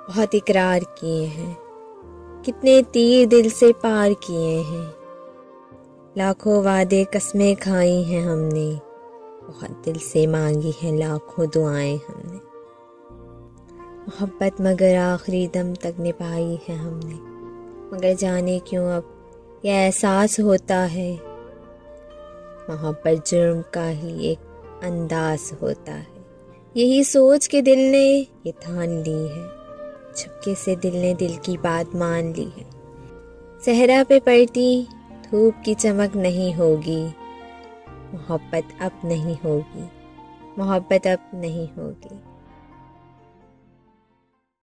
बहुत इकरार किए हैं, कितने तीर दिल से पार किए हैं, लाखों वादे कस्में खाई हैं हमने, बहुत दिल से मांगी हैं लाखों दुआएं हमने। मोहब्बत मगर आखिरी दम तक निभाई है हमने, मगर जाने क्यों अब यह एहसास होता है, मोहब्बत जुर्म का ही एक अंदाज होता है। यही सोच के दिल ने ये ठान ली है, छुपके से दिल ने दिल की बात मान ली है। सहरा पे पड़ती धूप की चमक नहीं होगी, मोहब्बत अब नहीं होगी, मोहब्बत अब नहीं होगी।